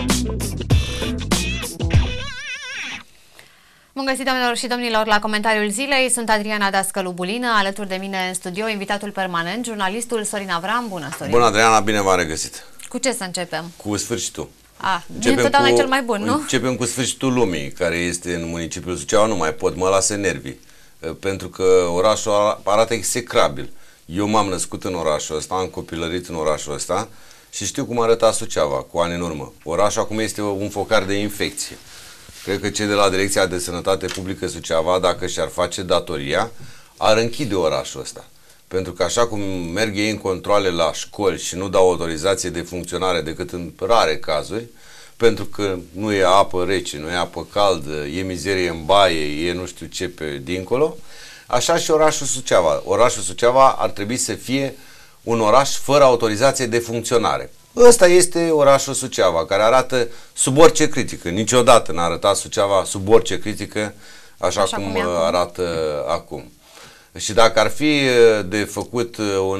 Bun găsit, doamnelor și domnilor, la comentariul zilei. Sunt Adriana Dascălu Bulină, alături de mine în studio invitatul permanent, jurnalistul Sorin Avram. Bună, Sorin! Bună, Adriana, bine v-am regăsit! Cu ce să începem? Cu sfârșitul. Întotdeauna e cel mai bun, nu? Începem cu sfârșitul lumii, care este în municipiul Suceava. Nu mai pot, mă lasă nervii, pentru că orașul arată execrabil. Eu m-am născut în orașul ăsta, am copilărit în orașul ăsta și știu cum arăta Suceava cu ani în urmă. Orașul acum este un focar de infecție. Cred că cei de la Direcția de Sănătate Publică Suceava, dacă și-ar face datoria, ar închide orașul ăsta. Pentru că așa cum merg ei în controale la școli și nu dau autorizație de funcționare decât în rare cazuri, pentru că nu e apă rece, nu e apă caldă, e mizerie în baie, e nu știu ce pe dincolo, așa și orașul Suceava. Orașul Suceava ar trebui să fie un oraș fără autorizație de funcționare. Ăsta este orașul Suceava, care arată sub orice critică. Niciodată n-a arătat Suceava sub orice critică, așa cum arată acum. Și dacă ar fi de făcut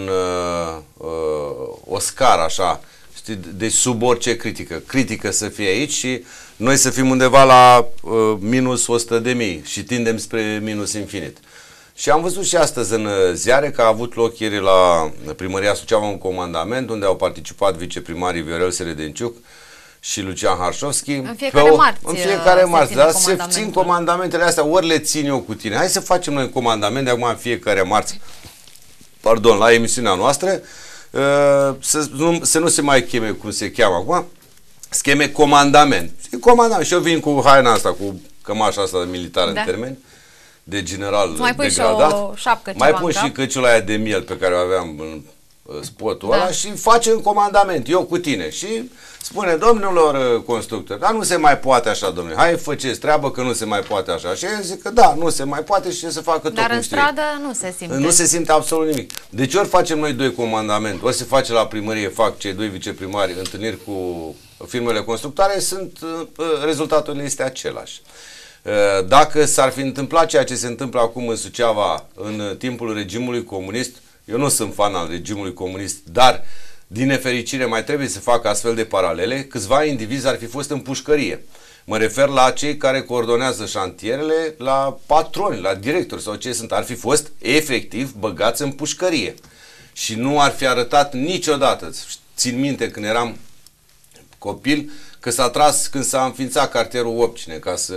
o scară așa, știi, de sub orice critică să fie aici și noi să fim undeva la minus 100.000 și tindem spre minus infinit. Și am văzut și astăzi în ziare că a avut loc ieri la Primăria Suceava un comandament unde au participat viceprimarii Viorel Seredenciuc și Lucian Harșovski. În fiecare marți. În fiecare marți, dar se țin comandamentele astea, ori le țin eu cu tine. Hai să facem noi comandament de acum în fiecare marți, pardon, la emisiunea noastră, să nu se mai cheme cum se cheamă acum, se cheme comandament. Comandament. Și eu vin cu haina asta, cu cămașa asta militară în termeni, de general degradat. Mai pun și căciula aia de miel pe care o aveam în spotul ăla și facem comandament, eu cu tine. Și spune, domnilor constructori, dar nu se mai poate așa, domnule, hai faceți treabă că nu se mai poate așa. Și eu zic că da, nu se mai poate și să facă tot. Dar în stradă nu se simte. Nu se simte absolut nimic. Deci ori facem noi doi comandament, ori se face la primărie, fac cei doi viceprimari întâlniri cu firmele constructoare, rezultatul este același. Dacă s-ar fi întâmplat ceea ce se întâmplă acum în Suceava în timpul regimului comunist, eu nu sunt fan al regimului comunist, dar din nefericire mai trebuie să facă astfel de paralele, câțiva indivizi ar fi fost în pușcărie. Mă refer la cei care coordonează șantierele, la patroni, la directori sau ce sunt, ar fi fost efectiv băgați în pușcărie. Și nu ar fi arătat niciodată, țin minte când eram copil, că s-a tras când s-a înființat cartierul Opcine ca să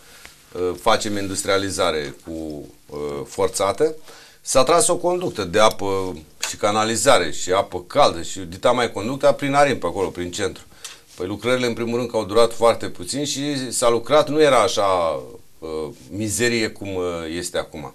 facem industrializare cu forțată, s-a tras o conductă de apă și canalizare și apă caldă și dita mai conducta prin Arim pe acolo, prin centru. Păi lucrările în primul rând că au durat foarte puțin și s-a lucrat, nu era așa mizerie cum este acum.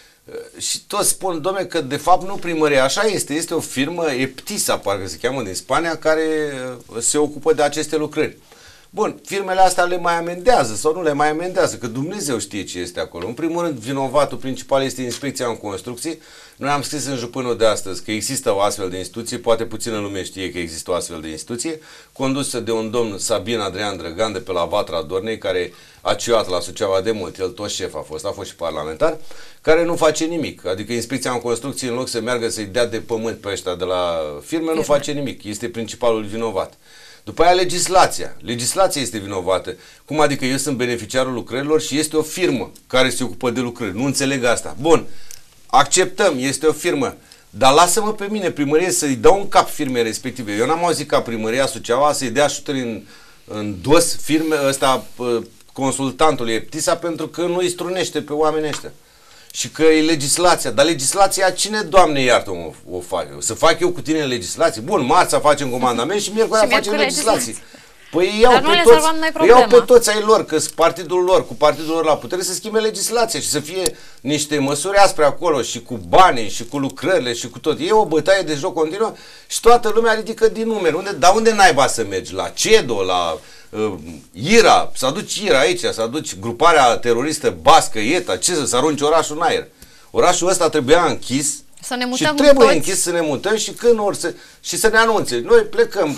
Și toți spun, dom'le, că de fapt nu primăria, așa este o firmă, Eptisa parcă se cheamă, din Spania, care se ocupă de aceste lucrări. Bun, firmele astea le mai amendează sau nu le mai amendează, că Dumnezeu știe ce este acolo. În primul rând, vinovatul principal este Inspecția în Construcții. Noi am scris în jupânul de astăzi că există o astfel de instituție, poate puțină lume știe că există o astfel de instituție, condusă de un domn Sabin Adrian Drăgan de pe la Vatra Dornei, care a ciuat la Suceava de mult, el tot șef a fost și parlamentar, care nu face nimic. Adică Inspecția în Construcții, în loc să meargă să-i dea de pământ pe ăștia de la firme, nu face nimic. Este principalul vinovat. După aia legislația. Legislația este vinovată. Cum adică eu sunt beneficiarul lucrărilor și este o firmă care se ocupă de lucrări. Nu înțeleg asta. Bun, acceptăm, este o firmă. Dar lasă-mă pe mine, primărie, să-i dau un cap firmei respective. Eu n-am auzit ca primăria Suceava să-i dea șuteri în dos firme ăsta, consultantului Eptisa, pentru că nu îi strunește pe oamenii ăștia. Și că e legislația. Dar legislația cine, Doamne iartă, o fac eu? Să fac eu cu tine legislație? Bun, marța facem comandament și miercurea facem legislație. Păi iau pe toți ai lor, că partidul lor, cu partidul lor la putere, să schimbe legislația și să fie niște măsuri aspre acolo și cu banii și cu lucrările și cu tot. E o bătaie de joc continuă și toată lumea ridică din numeri. Dar unde naiba să mergi? La CEDO, la IRA, să aduci IRA aici, să aduci gruparea teroristă bască, ETA, ce să arunci orașul în aer? Orașul ăsta trebuia închis. Să ne mutăm și trebuie închis să ne mutăm și când și să ne anunțe. Noi plecăm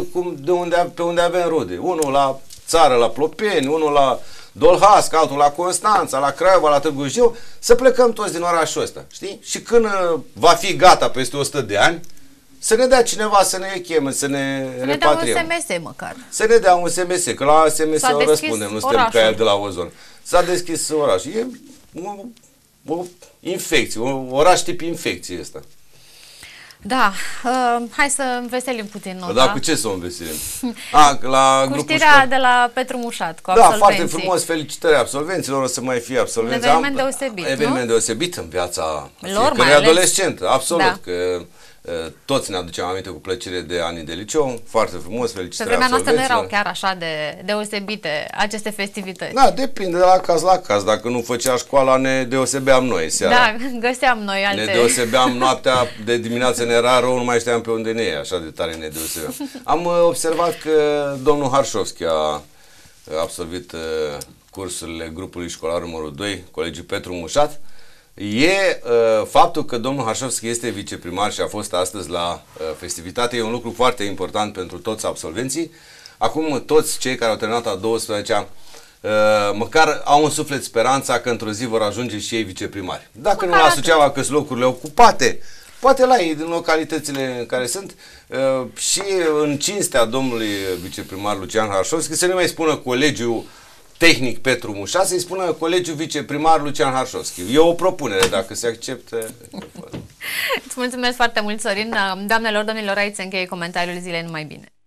pe unde avem rude. Unul la țară, la Plopeni, unul la Dolhasca, altul la Constanța, la Craiova, la Târgu Jiu, să plecăm toți din orașul ăsta. Știi? Și când va fi gata peste 100 de ani, Să ne dea cineva să ne cheme, să ne repatriem. Să ne dea un SMS măcar. Să ne dea un SMS, că la SMS o răspundem, nu suntem ca aia de la Ozon. S-a deschis orașul. E o infecție, un oraș tip infecție ăsta. Da, hai să înveselim puțin nota. Da, cu ce să o înveselim? Cu știrea de la Petru Mușat, cu absolvenții. Da, foarte frumos, felicitări absolvenților, o să mai fie absolvenți. Un eveniment deosebit, eveniment deosebit în viața lor, fiecărui adolescent, absolut, da. Că toți ne aducem aminte cu plăcere de anii de liceu, foarte frumos, felicitări. Pe vremea noastră nu erau chiar așa de deosebite aceste festivități. Da, depinde de la caz la caz. Dacă nu făcea școala, ne deosebeam noi seara. Da, găseam noi alte. Ne deosebeam noaptea, de dimineață ne era rău, nu mai știam pe unde ne e, așa de tare ne deosebeam. Am observat că domnul Harșovski a absolvit cursurile grupului școlar numărul 2, Colegiul Petru Mușat. Faptul că domnul Harșovski este viceprimar și a fost astăzi la festivitate e un lucru foarte important pentru toți absolvenții. Acum toți cei care au terminat a 12-a măcar au în suflet speranța că într-o zi vor ajunge și ei viceprimari. Dacă nu la Suceava, că sunt locurile ocupate, poate la ei, din localitățile în care sunt, și în cinstea domnului viceprimar Lucian Harșovski, să nu mai spună Colegiul Tehnic Petru Mușat, să-i spună Colegiul Viceprimar Lucian Harșovski. E o propunere, dacă se acceptă. Îți mulțumesc foarte mult, Sorin. Doamnelor, domnilor, aici se încheie comentariul zilei. Numai bine.